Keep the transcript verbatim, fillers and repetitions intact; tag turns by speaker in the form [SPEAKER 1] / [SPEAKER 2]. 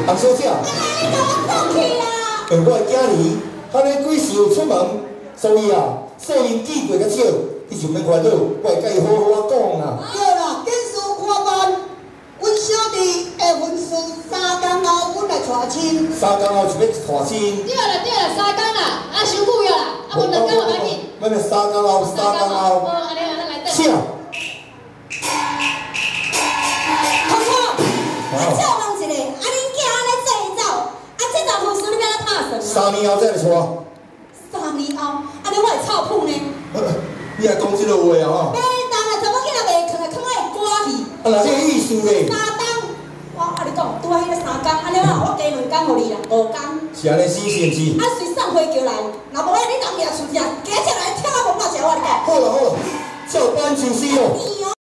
[SPEAKER 1] 洪小姐。
[SPEAKER 2] 啊，你甲我放弃啦！
[SPEAKER 1] 诶，我的囝儿，他咧几时有出门，所以啊，细面记过较少，你就免烦恼，我会甲伊好好啊讲啦。
[SPEAKER 3] 对啦，警事看办，阮小弟会分事三天后，阮来娶亲。
[SPEAKER 1] 三天后就要娶亲。
[SPEAKER 4] 对啦对啦，三天啦，啊，伤久了啦，啊，无两天就赶紧。
[SPEAKER 1] 免免三天后，三天后。
[SPEAKER 4] 哦，安尼啊，咱来等。
[SPEAKER 1] 请。
[SPEAKER 2] 婆婆，啊，借我问一个，啊，恁囝安尼做走，啊，这阵婚事你要安怎拍算啊？
[SPEAKER 1] 三年后再来娶。
[SPEAKER 2] 三年后，安尼我会臭谱呢？
[SPEAKER 1] 你还讲这个话啊？吼。
[SPEAKER 2] 要当啊，查某囡仔袂囥来囥来会赶去。
[SPEAKER 1] 啊，那这个意思咧？
[SPEAKER 2] 三天，我啊你讲，拄啊迄个三天，安尼我我加两天互你啦，五天。
[SPEAKER 1] 是安尼死是毋是？
[SPEAKER 2] 啊，随送花轿来，若无你当掠厝只，加起来跳啊无半只我你讲。
[SPEAKER 1] 好啦好啦，照办就是哦。
[SPEAKER 2] 是哦。